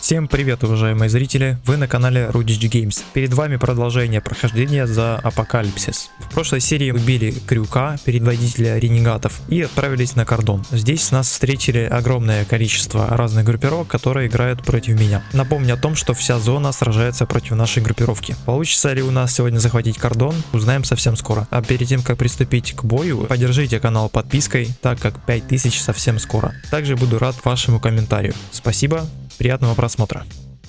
Всем привет, уважаемые зрители, вы на канале Rudich Games. Перед вами продолжение прохождения за Апокалипсис. В прошлой серии убили Крюка, предводителя ренегатов, и отправились на кордон. Здесь нас встретили огромное количество разных группировок, которые играют против меня. Напомню о том, что вся зона сражается против нашей группировки. Получится ли у нас сегодня захватить кордон, узнаем совсем скоро. А перед тем, как приступить к бою, поддержите канал подпиской, так как 5000 совсем скоро. Также буду рад вашему комментарию. Спасибо. Приятного просмотра.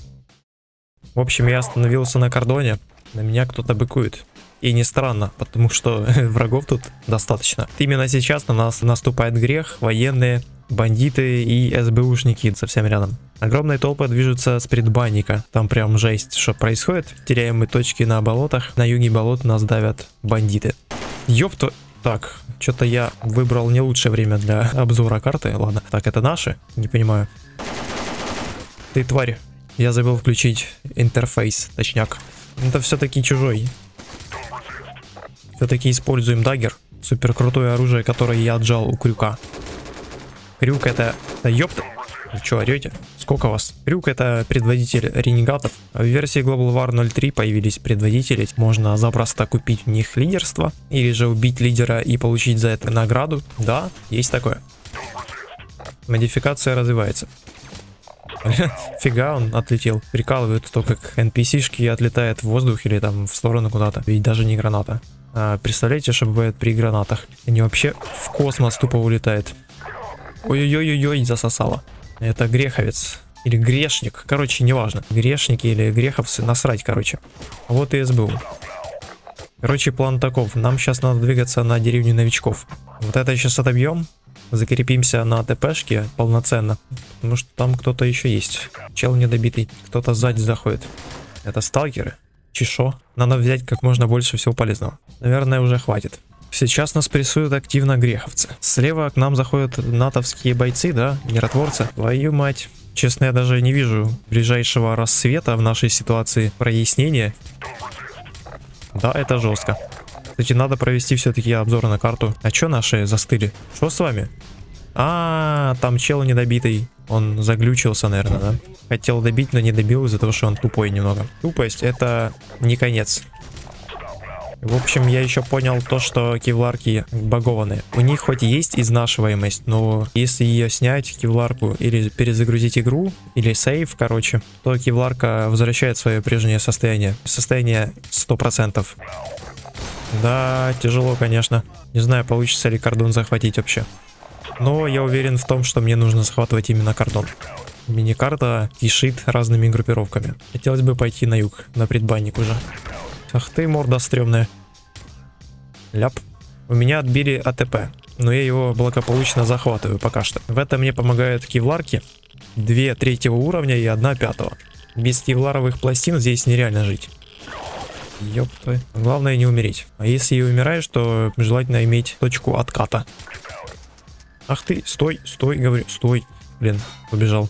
В общем, я остановился на кордоне. На меня кто-то быкует. И не странно, потому что врагов тут достаточно. Именно сейчас на нас наступает грех, военные, бандиты и СБУшники совсем рядом. Огромные толпы движутся с предбанника. Там прям жесть, что происходит. Теряем мы точки на болотах. На юге болот нас давят бандиты. Ёпта. Так, что-то я выбрал не лучшее время для обзора карты. Ладно. Так, это наши? Не понимаю. Ты тварь, я забыл включить интерфейс, точняк. Это все-таки чужой. Все-таки используем даггер. Супер крутое оружие, которое я отжал у Крюка. Крюк это... Да ёпта. Вы что, орете? Сколько вас? Крюк это предводитель ренегатов. В версии Global War 0.3 появились предводители. Можно запросто купить у них лидерство. Или же убить лидера и получить за это награду. Да, есть такое. Модификация развивается. Фига, он отлетел. Прикалывают то, как NPC-шки отлетают в воздух или там в сторону куда-то. Ведь даже не граната. Представляете, что бывает при гранатах? Они вообще в космос тупо улетают. Ой-ой-ой-ой, засосало. Это греховец. Или грешник. Короче, неважно. Грешники или греховцы. Насрать, короче. Вот и СБУ. Короче, план таков. Нам сейчас надо двигаться на деревню новичков. Вот это сейчас отобьем. Закрепимся на ТПшке полноценно, потому что там кто-то еще есть. Чел недобитый, кто-то сзади заходит. Это сталкеры? Чешо? Надо взять как можно больше всего полезного. Наверное, уже хватит. Сейчас нас прессуют активно греховцы. Слева к нам заходят натовские бойцы, да? Миротворцы. Твою мать. Честно, я даже не вижу ближайшего рассвета в нашей ситуации прояснения. Да, это жестко. Кстати, надо провести все-таки обзор на карту. А чё наши застыли? Что с вами? Там чел недобитый. Он заглючился, наверное, да? Хотел добить, но не добил из-за того, что он тупой немного. Тупость — это не конец. В общем, я еще понял то, что кевларки багованные. У них хоть есть изнашиваемость, но если ее снять, кевларку, или перезагрузить игру, или сейв, короче, то кевларка возвращает свое прежнее состояние. Состояние 100%. Да, тяжело, конечно. Не знаю, получится ли кордон захватить вообще. Но я уверен в том, что мне нужно захватывать именно кордон. Миникарта кишит разными группировками. Хотелось бы пойти на юг, на предбанник уже. Ах ты, морда стрёмная. Ляп. У меня отбили АТП, но я его благополучно захватываю пока что. В этом мне помогают кевларки. 2 3-го уровня и 1 5-го. Без кевларовых пластин здесь нереально жить. Ёпта. Главное не умереть. А если и умираешь, то желательно иметь точку отката. Ах ты, стой, стой, говорю, стой. Блин, побежал.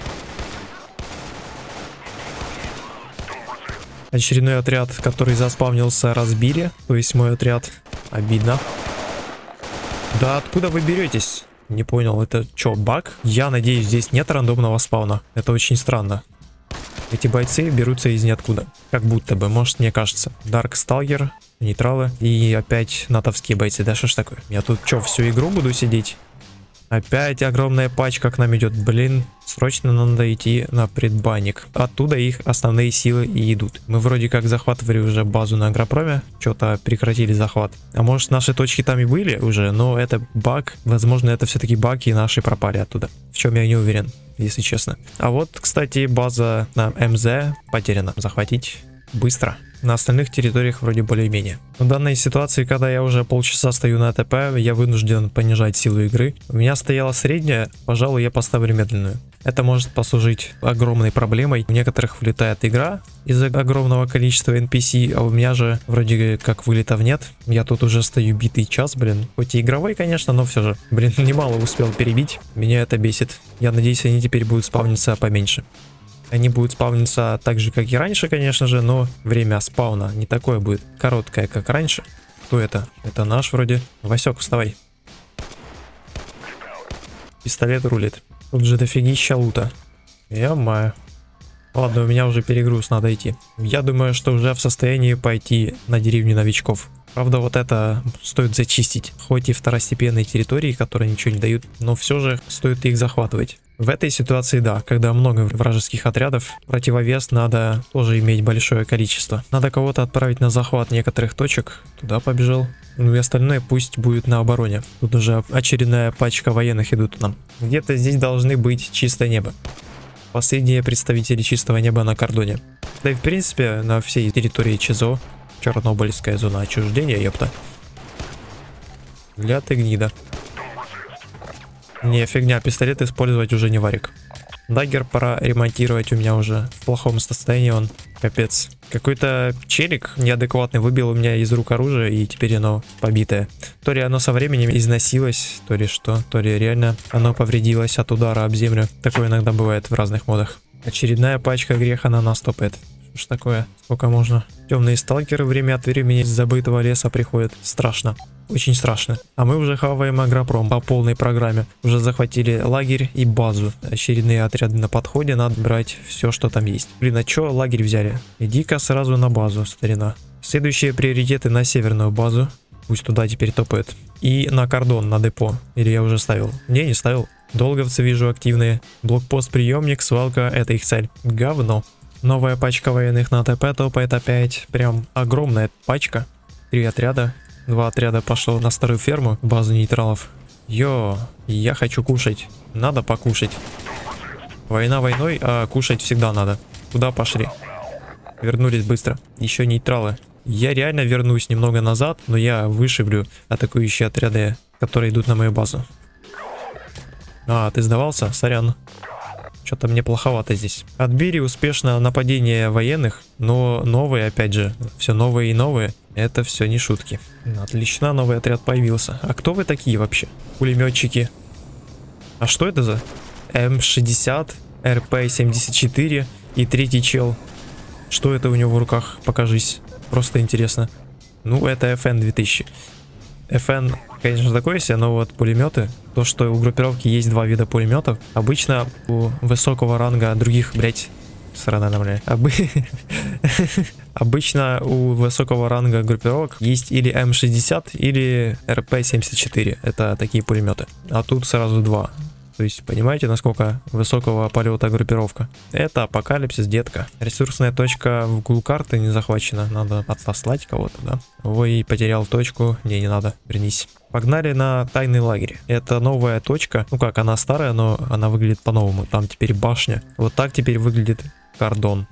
Очередной отряд, который заспавнился, разбили. То есть мой отряд. Обидно. Да откуда вы беретесь? Не понял, это что, баг? Я надеюсь, здесь нет рандомного спауна. Это очень странно. Эти бойцы берутся из ниоткуда. Как будто бы, может, мне кажется. Dark Stalker, нейтралы и опять натовские бойцы. Да что ж такое? Я тут что, всю игру буду сидеть? Опять огромная пачка к нам идет. Блин, срочно надо идти на предбанник. Оттуда их основные силы и идут. Мы вроде как захватывали уже базу на Агропроме. Что-то прекратили захват. А может, наши точки там и были уже, но это баг. Возможно, это все-таки баг, и наши пропали оттуда. В чем я не уверен, если честно. А вот, кстати, база на МЗ потеряна. Захватить быстро. На остальных территориях вроде более-менее. В данной ситуации, когда я уже полчаса стою на АТП, я вынужден понижать силу игры. У меня стояла средняя, пожалуй, я поставлю медленную. Это может послужить огромной проблемой. У некоторых вылетает игра из-за огромного количества NPC, а у меня же вроде как вылетов нет. Я тут уже стою битый час, блин. Хоть и игровой, конечно, но все же. Блин, немало успел перебить. Меня это бесит. Я надеюсь, они теперь будут спавниться поменьше. Они будут спавниться так же, как и раньше, конечно же, но время спауна не такое будет короткое, как раньше. Кто это? Это наш вроде. Васек, вставай. Пистолет рулит. Тут же дофигища лута. Я-маю. Ладно, у меня уже перегруз, надо идти. Я думаю, что уже в состоянии пойти на деревню новичков. Правда, вот это стоит зачистить. Хоть и второстепенные территории, которые ничего не дают, но все же стоит их захватывать. В этой ситуации, да, когда много вражеских отрядов, противовес надо тоже иметь большое количество. Надо кого-то отправить на захват некоторых точек, туда побежал. Ну и остальное пусть будет на обороне. Тут уже очередная пачка военных идут нам. Где-то здесь должны быть чистое небо. Последние представители чистого неба на кордоне. Да и в принципе на всей территории ЧЗО. Чернобыльская зона отчуждения, ёпта. Для ты гнида. Не, фигня, пистолет использовать уже не варик. Даггер пора ремонтировать, у меня уже в плохом состоянии он. Капец. Какой-то челик неадекватный выбил у меня из рук оружие, и теперь оно побитое. То ли оно со временем износилось, то ли что, то ли реально оно повредилось от удара об землю. Такое иногда бывает в разных модах. Очередная пачка греха на нас топает. Что ж такое? Сколько можно? Темные сталкеры время от времени из забытого леса приходят. Страшно. Очень страшно. А мы уже хаваем агропром по полной программе. Уже захватили лагерь и базу. Очередные отряды на подходе. Надо брать все, что там есть. Блин, а чё лагерь взяли? Иди-ка сразу на базу, старина. Следующие приоритеты на северную базу. Пусть туда теперь топают. И на кордон, на депо. Или я уже ставил? Не ставил. Долговцы вижу активные. Блокпост-приемник, свалка. Это их цель. Говно. Новая пачка военных на ТП топает опять. Прям огромная пачка. 3 отряда. 2 отряда пошло на старую ферму, базу нейтралов. Йо, я хочу кушать. Надо покушать. Война войной, а кушать всегда надо. Куда пошли? Вернулись быстро. Еще нейтралы. Я реально вернусь немного назад, но я вышиблю атакующие отряды, которые идут на мою базу. А, ты сдавался? Сорян. Что-то мне плоховато здесь. Отбили успешно нападение военных, но новые, опять же, все новые и новые. Это все не шутки. Отлично, новый отряд появился. А кто вы такие вообще? Пулеметчики. А что это за М60, РП-74 и третий чел? Что это у него в руках? Покажись. Просто интересно. Ну, это FN 2000. FN, конечно, такое себе, но вот пулеметы, то, что у группировки есть 2 вида пулеметов, обычно у высокого ранга других, блять, срана на бля. Обычно у высокого ранга группировок есть или М60, или РП-74. Это такие пулеметы. А тут сразу 2. То есть, понимаете, насколько высокого полета группировка? Это апокалипсис, детка. Ресурсная точка в углу карты не захвачена. Надо отослать кого-то, да? Ой, потерял точку. Не надо. Вернись. Погнали на тайный лагерь. Это новая точка. Ну как, она старая, но она выглядит по-новому. Там теперь башня. Вот так теперь выглядит кордон.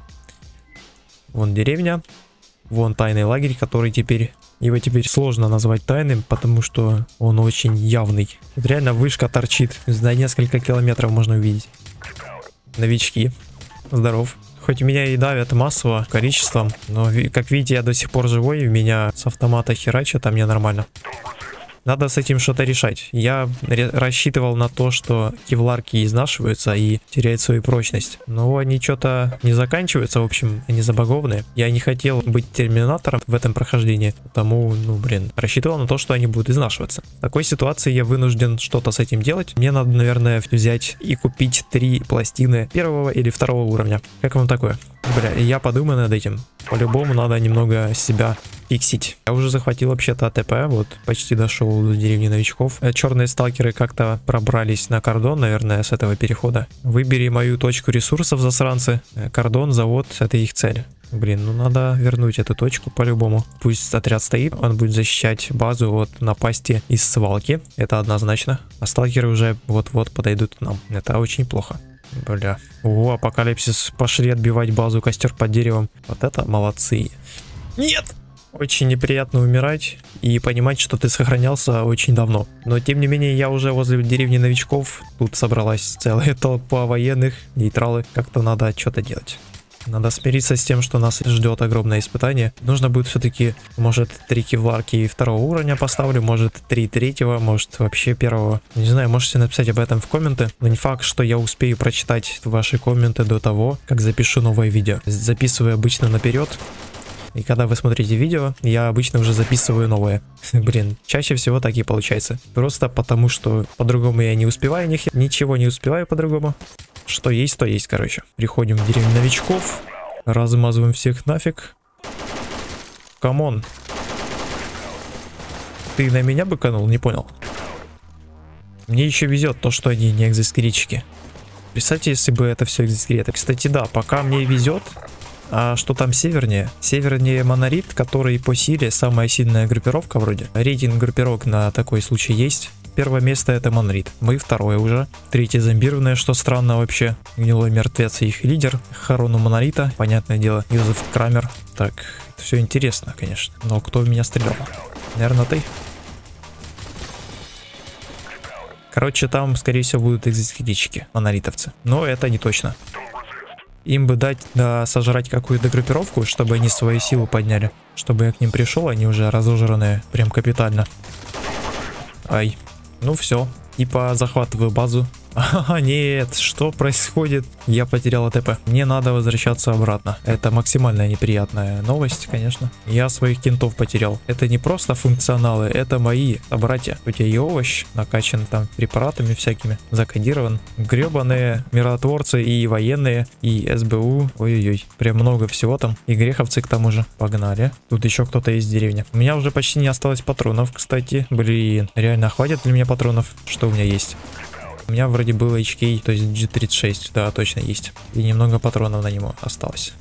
Вон деревня. Вон тайный лагерь, который теперь... Его теперь сложно назвать тайным, потому что он очень явный. Тут реально вышка торчит. За несколько километров можно увидеть. Новички. Здоров. Хоть меня и давят массово количеством, но как видите, я до сих пор живой. Меня с автомата херачат, а мне нормально. Надо с этим что-то решать. Я рассчитывал на то, что кевларки изнашиваются и теряют свою прочность. Но они что-то не заканчиваются, в общем, они забагованные. Я не хотел быть терминатором в этом прохождении, потому, ну блин, рассчитывал на то, что они будут изнашиваться. В такой ситуации я вынужден что-то с этим делать. Мне надо, наверное, взять и купить 3 пластины 1 или 2 уровня. Как вам такое? Бля, я подумаю над этим. По-любому надо немного себя фиксить. Я уже захватил вообще-то АТП, вот почти дошел до деревни новичков. Черные сталкеры как-то пробрались на кордон, наверное, с этого перехода. Выбери мою точку ресурсов, засранцы. Кордон, завод, это их цель. Блин, ну надо вернуть эту точку по-любому. Пусть отряд стоит, он будет защищать базу от напасти из свалки. Это однозначно. А сталкеры уже вот-вот подойдут к нам. Это очень плохо. Бля. О, апокалипсис. Пошли отбивать базу, костер под деревом. Вот это молодцы. Нет! Очень неприятно умирать и понимать, что ты сохранялся очень давно. Но тем не менее, я уже возле деревни новичков. Тут собралась целая толпа военных, нейтралы. Как-то надо что-то делать. Надо смириться с тем, что нас ждет огромное испытание. Нужно будет все-таки, может, 3 кевларки 2 уровня поставлю, может 3 3-го, может вообще 1-го. Не знаю, можете написать об этом в комменты. Но не факт, что я успею прочитать ваши комменты до того, как запишу новое видео. Записываю обычно наперед. И когда вы смотрите видео, я обычно уже записываю новое. Блин, чаще всего так и получается. Просто потому, что по-другому я не успеваю, ничего не успеваю по-другому. Что есть, то есть, короче. Приходим в деревню новичков. Размазываем всех нафиг. Камон. Ты на меня быканул? Не понял. Мне еще везет то, что они не экзоскелетчики. Представьте, если бы это все экзоскелеты. Кстати, да, пока мне везет. А что там севернее? Севернее Монолит, который по силе самая сильная группировка вроде. Рейтинг группировок на такой случай есть. Первое место это Монолит. Мы второе уже. Третье зомбированное, что странно вообще. Гнилой мертвец и их лидер. Хорону Монолита, понятное дело. Юзеф Крамер. Так, это все интересно, конечно. Но кто в меня стрелял? Наверное, ты? Короче, там, скорее всего, будут экзоскелетчики, монолитовцы. Но это не точно. Им бы дать, да, сожрать какую-то группировку, чтобы они свою силу подняли. Чтобы я к ним пришел, они уже разожранные, прям капитально. Ай. Ну все. Типа захватываю базу. А, нет, что происходит? Я потерял АТП. Мне надо возвращаться обратно. Это максимально неприятная новость, конечно. Я своих кентов потерял. Это не просто функционалы, это мои братья. У тебя и овощ накачан там препаратами всякими, закодирован. Гребаные миротворцы и военные, и СБУ. Ой-ой-ой, прям много всего там. И греховцы к тому же. Погнали. Тут еще кто-то есть в деревне. У меня уже почти не осталось патронов, кстати. Блин, реально хватит ли мне патронов? Что у меня есть? У меня вроде был HK, то есть G36, да, точно есть. И немного патронов на него осталось.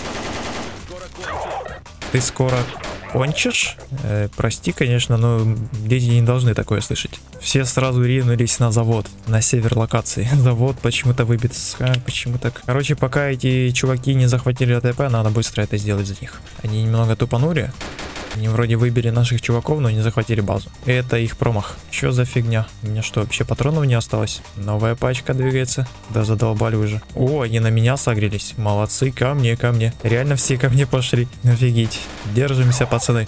Ты скоро кончишь? Прости, конечно, но дети не должны такое слышать. Все сразу ринулись на завод, на север локации. Завод почему-то выбит. Почему так? Короче, пока эти чуваки не захватили АТП, надо быстро это сделать за них. Они немного тупанули. Они вроде выбили наших чуваков, но не захватили базу. Это их промах. Что за фигня? У меня что, вообще патронов не осталось? Новая пачка двигается. Да задолбали уже. О, они на меня согрелись. Молодцы, ко мне, ко мне. Реально все ко мне пошли. Офигеть. Держимся, пацаны.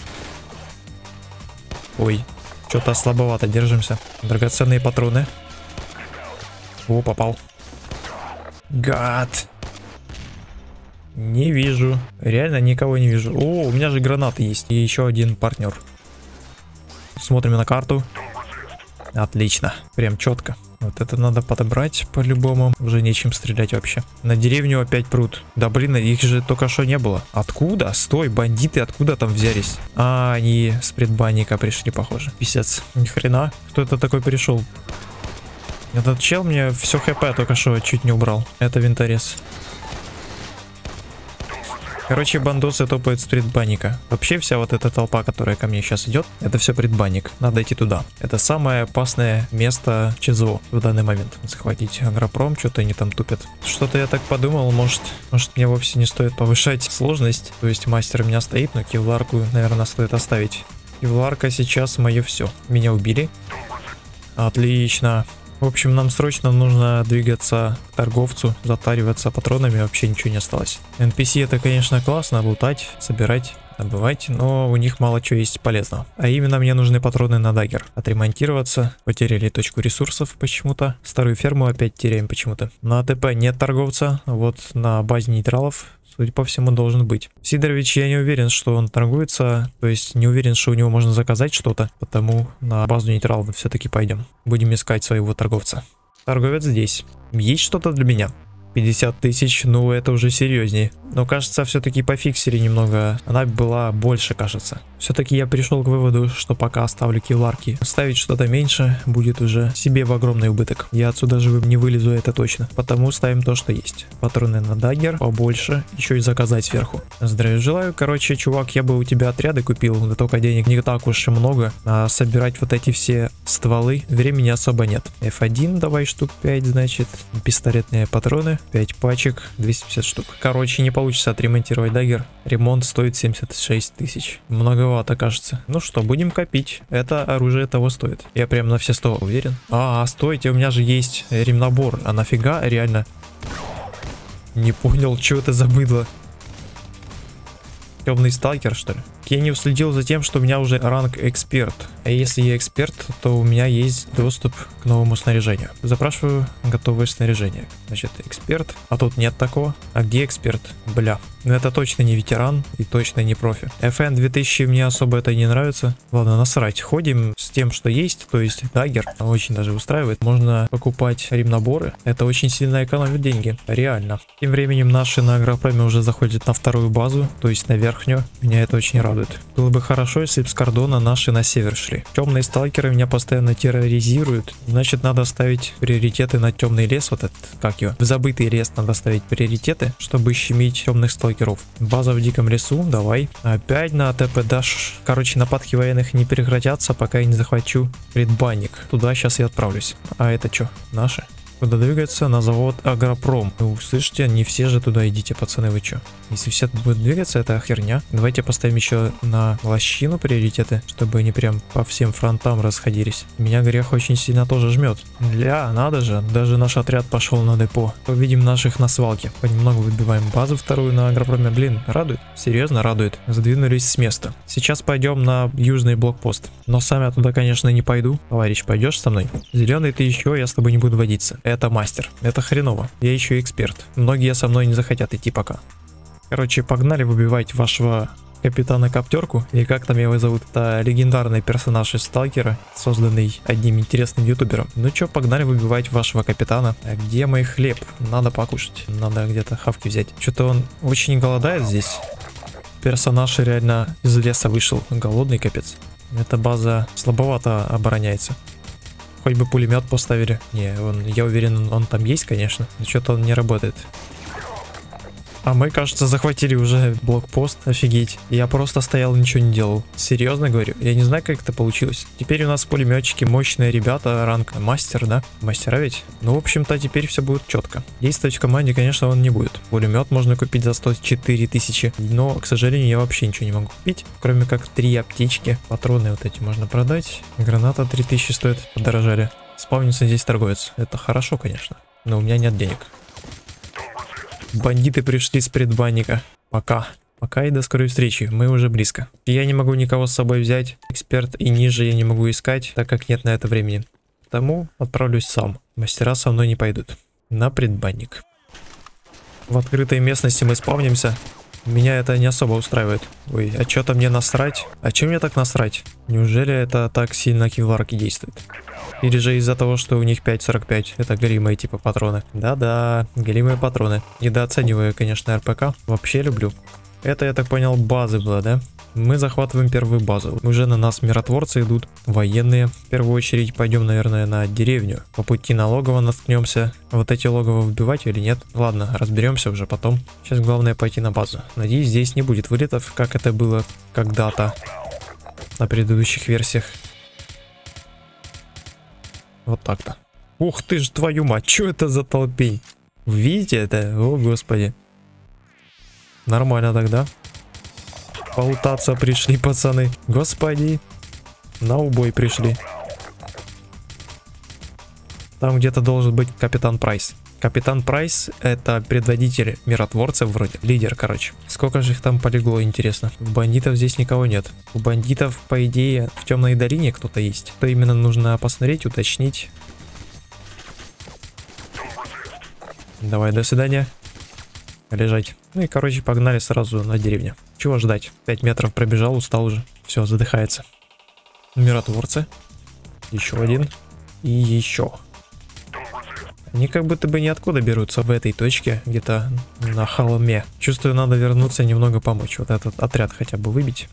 Ой, что-то слабовато держимся. Драгоценные патроны. О, попал. Гад. Не вижу. Реально никого не вижу. О, у меня же гранаты есть. И еще один партнер. Смотрим на карту. Отлично. Прям четко. Вот это надо подобрать по-любому. Уже нечем стрелять вообще. На деревню опять прут. Да блин, их же только что не было. Откуда? Стой, бандиты откуда там взялись? А, они с предбанника пришли, похоже. Писец. Ни хрена. Кто это такой пришел? Этот чел мне все хп только что чуть не убрал. Это винторез. Короче, бандосы топают с предбанника. Вообще вся вот эта толпа, которая ко мне сейчас идет, это все предбанник. Надо идти туда. Это самое опасное место ЧЗО в данный момент. Захватить агропром, что-то они там тупят. Что-то я так подумал, может мне вовсе не стоит повышать сложность. То есть мастер у меня стоит, но кевларку, наверное, стоит оставить. Кевларка сейчас мое все. Меня убили. Отлично. В общем, нам срочно нужно двигаться к торговцу, затариваться патронами, вообще ничего не осталось. NPC это, конечно, классно, лутать, собирать, добывать, но у них мало чего есть полезного. А именно мне нужны патроны на даггер. Отремонтироваться, потеряли точку ресурсов почему-то, старую ферму опять теряем почему-то. На АТП нет торговца, вот на базе нейтралов, судя по всему, должен быть. Сидорович, я не уверен, что он торгуется, то есть не уверен, что у него можно заказать что-то, потому на базу нейтралов все-таки пойдем. Будем искать своего торговца. Торговец здесь. Есть что-то для меня? 50 тысяч, ну это уже серьезнее. Но кажется, все-таки пофиксили немного. Она была больше, кажется. Все-таки я пришел к выводу, что пока оставлю кевларки. Ставить что-то меньше будет уже себе в огромный убыток. Я отсюда живым не вылезу, это точно. Потому ставим то, что есть. Патроны на даггер побольше. Еще и заказать сверху. Здравия желаю. Короче, чувак, я бы у тебя отряды купил. Да только денег не так уж и много. А собирать вот эти все стволы времени особо нет. F1 давай штук 5, значит. Пистолетные патроны. 5 пачек, 250 штук. Короче, не получится отремонтировать даггер. Ремонт стоит 76 тысяч. Многовато, кажется. Ну что, будем копить. Это оружие того стоит. Я прям на все 100 уверен. Стойте, у меня же есть ремнабор. А нафига? Реально. Не понял, что это за быдло. Темный сталкер, что ли? Я не уследил за тем, что у меня уже ранг эксперт. А если я эксперт, то у меня есть доступ к новому снаряжению. Запрашиваю готовое снаряжение. Значит, эксперт. А тут нет такого. А где эксперт? Бля. Ну это точно не ветеран и точно не профи. FN 2000 мне особо это не нравится. Ладно, насрать. Ходим с тем, что есть. То есть даггер очень даже устраивает. Можно покупать ремнаборы. Это очень сильно экономит деньги. Реально. Тем временем наши на агропроме уже заходят на вторую базу. То есть на верхнюю. Меня это очень радует. Было бы хорошо, если бы с кордона наши на север шли. Темные сталкеры меня постоянно терроризируют. Значит, надо ставить приоритеты на темный лес. Вот этот, как его? В забытый лес надо ставить приоритеты, чтобы щемить темных сталкеров. База в диком лесу, давай. Опять на АТП даш. Короче, нападки военных не прекратятся, пока я не захвачу предбанник. Туда сейчас я отправлюсь. А это что? Наши? Куда двигаться? На завод Агропром. Вы слышите, не все же туда идите, пацаны, вы чё? Если все будут двигаться, это херня. Давайте поставим еще на лощину приоритеты, чтобы они прям по всем фронтам расходились. Меня грех очень сильно тоже жмет. Ля, надо же, даже наш отряд пошел на депо. Увидим наших на свалке. Понемногу выбиваем базу вторую на Агропроме. Блин, радует. Серьезно радует. Задвинулись с места. Сейчас пойдем на южный блокпост. Но сам я туда, конечно, не пойду. Товарищ, пойдешь со мной? Зеленый ты еще, я с тобой не буду водиться. Это мастер. Это хреново. Я еще эксперт. Многие со мной не захотят идти пока. Короче, погнали выбивать вашего капитана Коптерку. Или как там его зовут? Это легендарный персонаж из Сталкера, созданный одним интересным ютубером. Ну чё, погнали выбивать вашего капитана. А где мой хлеб? Надо покушать. Надо где-то хавки взять. Что-то он очень голодает здесь. Персонаж реально из леса вышел. Голодный капец. Эта база слабовато обороняется. Хоть бы пулемет поставили. Не, я уверен, он там есть, конечно. Но что-то он не работает. А мы, кажется, захватили уже блокпост. Офигеть. Я просто стоял и ничего не делал. Серьезно говорю. Я не знаю, как это получилось. Теперь у нас пулеметчики, мощные ребята. Ранг мастер, да? Мастера ведь? Ну, в общем-то, теперь все будет четко. Действовать в команде, конечно, он не будет. Пулемет можно купить за 104 тысячи. Но, к сожалению, я вообще ничего не могу купить. Кроме как 3 аптечки. Патроны вот эти можно продать. Граната 3000 стоит. Подорожали. Спавнится здесь торговец. Это хорошо, конечно. Но у меня нет денег. Бандиты пришли с предбанника. Пока. Пока и до скорой встречи. Мы уже близко. Я не могу никого с собой взять. Эксперт и ниже я не могу искать, так как нет на это времени. Потому отправлюсь сам. Мастера со мной не пойдут. На предбанник. В открытой местности мы спавнимся. Меня это не особо устраивает. Ой, а что-то мне насрать? А чем мне так насрать? Неужели это так сильно кевларки действует? Или же из-за того, что у них 5.45, это голимые типа патроны. Да-да, голимые патроны. Недооцениваю, конечно, РПК. Вообще люблю. Это, я так понял, базы было, да? Мы захватываем первую базу. Уже на нас миротворцы идут, военные. В первую очередь пойдем, наверное, на деревню. По пути на логово наткнемся. Вот эти логово вбивать или нет? Ладно, разберемся уже потом. Сейчас главное пойти на базу. Надеюсь, здесь не будет вылетов, как это было когда-то на предыдущих версиях. Вот так-то. Ух ты ж, твою мать, что это за толпень? Видите это? О, господи. Нормально тогда. Полутаться пришли, пацаны. Господи. На убой пришли. Там где-то должен быть капитан Прайс. Капитан Прайс — это предводитель миротворцев вроде. Лидер, короче. Сколько же их там полегло, интересно. У бандитов здесь никого нет. У бандитов, по идее, в темной долине кто-то есть. То именно нужно посмотреть, уточнить. Давай, до свидания. Лежать. Ну и, короче, погнали сразу на деревню. Чего ждать? 5 метров пробежал, устал уже. Все, задыхается. Миротворцы. Еще один. И еще. Они как будто бы ниоткуда берутся в этой точке, где-то на холме. Чувствую, надо вернуться немного помочь. Вот этот отряд хотя бы выбить.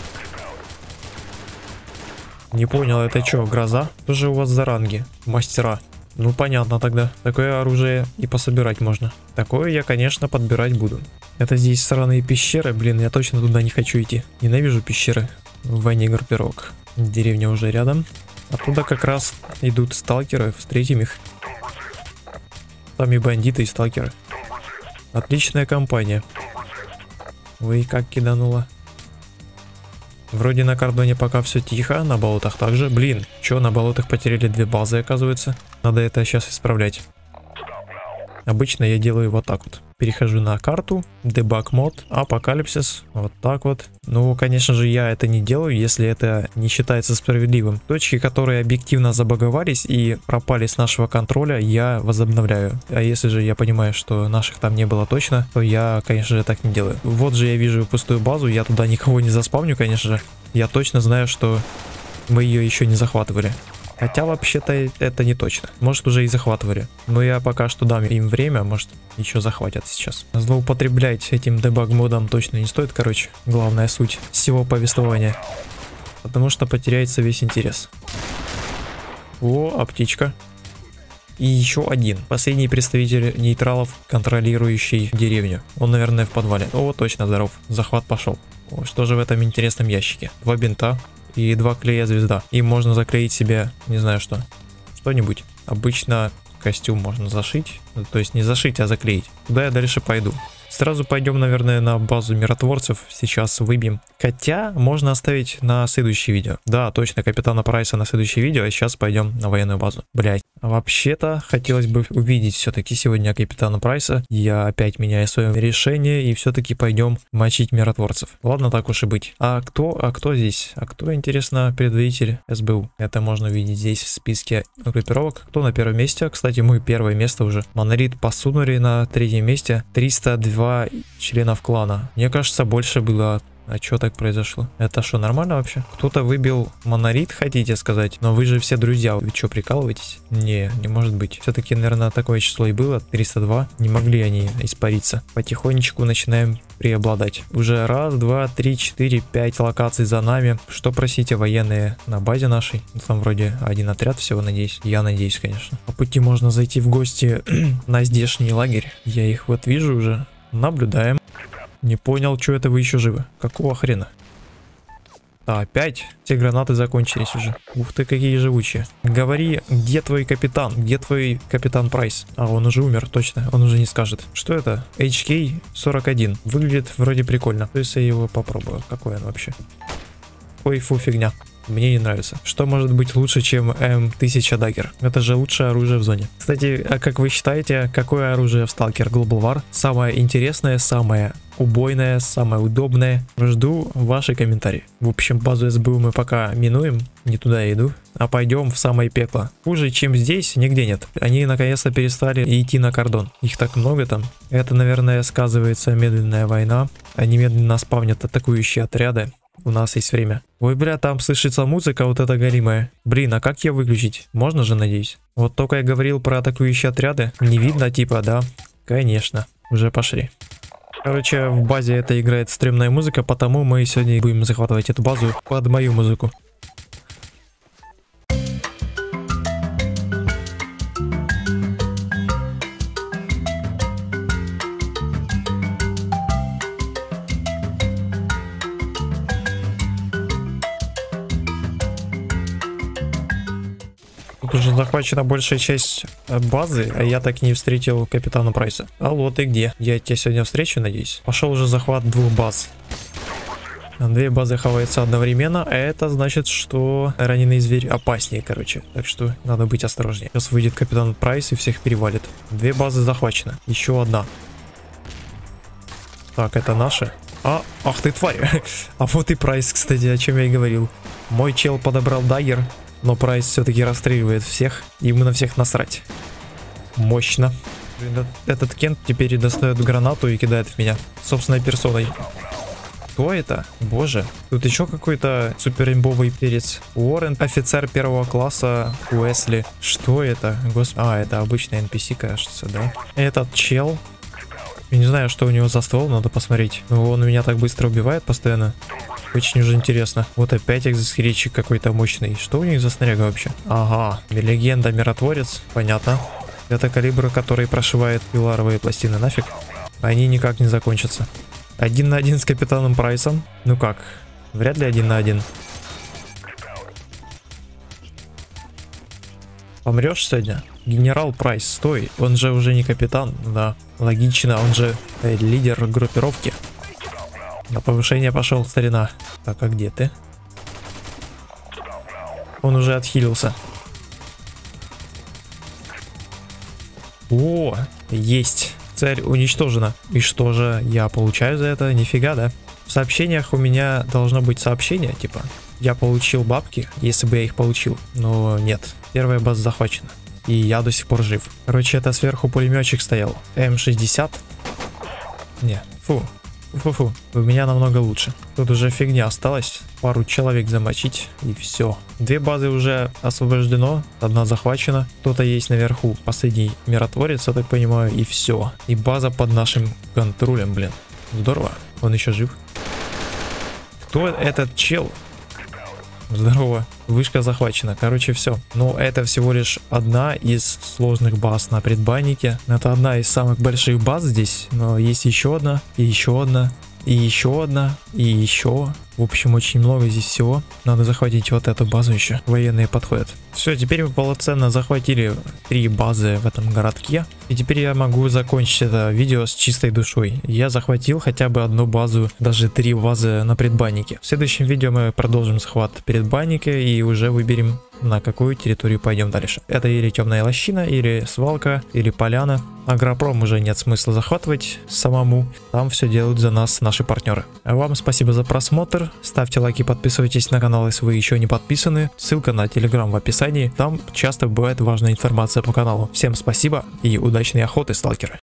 Не понял, это что, гроза? Что же у вас за ранги? Мастера. Ну понятно тогда. Такое оружие и пособирать можно. Такое я, конечно, подбирать буду. Это здесь сраные пещеры. Блин, я точно туда не хочу идти. Ненавижу пещеры в войне группировок. Деревня уже рядом. Оттуда как раз идут сталкеры. Встретим их. Там и бандиты, и сталкеры. Отличная компания. Ой, как кидануло. Вроде на кордоне пока все тихо, на болотах также. Блин, что, на болотах потеряли 2 базы, оказывается. Надо это сейчас исправлять. Обычно я делаю вот так вот. перехожу на карту, дебаг мод, апокалипсис, вот так вот. Ну, конечно же, я это не делаю, если это не считается справедливым. Точки, которые объективно забаговались и пропали с нашего контроля, я возобновляю. А если же я понимаю, что наших там не было точно, то я, конечно же, так не делаю. Вот же я вижу пустую базу, я туда никого не заспавню, конечно же. Я точно знаю, что мы ее еще не захватывали. Хотя вообще-то это не точно. Может, уже и захватывали. Но я пока что дам им время, может еще захватят сейчас. Злоупотреблять этим дебаг модом точно не стоит, короче. Главная суть всего повествования. Потому что потеряется весь интерес. О, аптечка. И еще один. Последний представитель нейтралов, контролирующий деревню. Он, наверное, в подвале. О, точно, здоров. Захват пошел. О, что же в этом интересном ящике? 2 бинта. И 2 клея звезда. И можно заклеить себе, не знаю что, что-нибудь. Обычно костюм можно зашить. То есть не зашить, а заклеить. Куда я дальше пойду? Сразу пойдем, наверное, на базу миротворцев. Сейчас выбьем. Хотя можно оставить на следующее видео. Да, точно, капитана Прайса на следующее видео. А сейчас пойдем на военную базу. Блять. Вообще-то хотелось бы увидеть все-таки сегодня капитана Прайса. Я опять меняю свое решение и все-таки пойдем мочить миротворцев. Ладно, так уж и быть. А кто здесь? А кто, интересно, предводитель СБУ? Это можно увидеть здесь в списке группировок. Кто на первом месте? Кстати, мы первое место уже. Монолит Пасунори на 3-м месте. 302 членов клана. Мне кажется, больше было. А что так произошло? Это что, нормально вообще? Кто-то выбил монолит, хотите сказать? Но вы же все друзья. Вы что, прикалываетесь? Не может быть. Все-таки, наверное, такое число и было. 302. Не могли они испариться. Потихонечку начинаем преобладать. Уже 1, 2, 3, 4, 5 локаций за нами. Что, просите, военные на базе нашей? Там вроде один отряд всего, надеюсь. Я надеюсь, конечно. По пути можно зайти в гости на здешний лагерь. Я их вот вижу уже. Наблюдаем. Не понял, что это вы еще живы. Какого хрена? А, опять? Все гранаты закончились уже. Ух ты, какие живучие. Говори, где твой капитан? Где твой капитан Прайс? А, он уже умер, точно. Он уже не скажет. Что это? HK-41. Выглядит вроде прикольно. То есть я его попробую. Какой он вообще? Ой, фу, фигня. Мне не нравится. Что может быть лучше, чем М1000 Dagger? Это же лучшее оружие в зоне. Кстати, а как вы считаете, какое оружие в Stalker Global War самое интересное, самое убойное, самое удобное? Жду ваши комментарии. В общем, базу СБУ мы пока минуем. Не туда я иду. А пойдем в самое пекло. Хуже, чем здесь, нигде нет. Они наконец-то перестали идти на кордон. Их так много там. Это, наверное, сказывается медленная война. Они медленно спавнят атакующие отряды. У нас есть время. Ой, бля, там слышится музыка вот эта горимая. Блин, а как ее выключить? Можно же, надеюсь? Вот только я говорил про атакующие отряды. Не видно типа, да? Конечно. Уже пошли. Короче, в базе это играет стремная музыка, потому мы сегодня будем захватывать эту базу под мою музыку. Тут уже захвачена большая часть базы, а я так и не встретил капитана Прайса. Алло, ты где? Я тебя сегодня встречу, надеюсь. Пошел уже захват 2 баз. 2 базы хаваются одновременно, а это значит, что раненый зверь опаснее, короче. Так что надо быть осторожнее. Сейчас выйдет капитан Прайс и всех перевалит. 2 базы захвачены. Еще одна. Так, это наши. Ах ты тварь. А вот и Прайс, кстати, о чем я и говорил. Мой чел подобрал даггер. Но Прайс все-таки расстреливает всех, и ему на всех насрать. Мощно. Этот Кент теперь достает гранату и кидает в меня собственной персоной. Кто это? Боже. Тут еще какой-то супер имбовый перец. Уоррен, офицер 1 класса Уэсли. Что это? Это обычный NPC, кажется, да? Этот чел. Я не знаю, что у него за ствол, надо посмотреть. Но он меня так быстро убивает постоянно. Очень уже интересно. Вот опять экзоскелетчик какой-то мощный. Что у них за снаряга вообще? Ага, легенда миротворец. Понятно. Это калибр, который прошивает пиларовые пластины нафиг. Они никак не закончатся. 1 на 1 с капитаном Прайсом. Ну как? Вряд ли 1 на 1. Помрешь сегодня? Генерал Прайс, стой. Он же уже не капитан. Да, логично. Он же лидер группировки. На повышение пошел, старина. Так, а где ты? Он уже отхилился. О, есть. Цель уничтожена. И что же я получаю за это? Нифига, да? В сообщениях у меня должно быть сообщение, типа, я получил бабки, если бы я их получил. Но нет, первая база захвачена. И я до сих пор жив. Короче, это сверху пулеметчик стоял. М60. Не, фу. Фу-фу, у меня намного лучше. Тут уже фигня осталась. Пару человек замочить и все. 2 базы уже освобождено, 1 захвачена. Кто-то есть наверху, последний миротворец, я так понимаю, и все. И база под нашим контролем, блин. Здорово, он еще жив. Кто этот чел? Здорово. Вышка захвачена. Короче, все. Но это всего лишь одна из сложных баз на предбаннике. Это одна из самых больших баз здесь. Но есть еще одна, и еще одна, и еще одна, и еще. В общем, очень много здесь всего. Надо захватить вот эту базу еще. Военные подходят. Все, теперь мы полноценно захватили 3 базы в этом городке. И теперь я могу закончить это видео с чистой душой. Я захватил хотя бы 1 базу, даже 3 базы на предбаннике. В следующем видео мы продолжим захват предбанника и уже выберем, на какую территорию пойдем дальше. Это или темная лощина, или свалка, или поляна. Агропром уже нет смысла захватывать самому. Там все делают за нас наши партнеры. А вам спасибо за просмотр. Ставьте лайки, подписывайтесь на канал, если вы еще не подписаны. Ссылка на телеграм в описании. Там часто бывает важная информация по каналу. Всем спасибо и удачной охоты, сталкеры.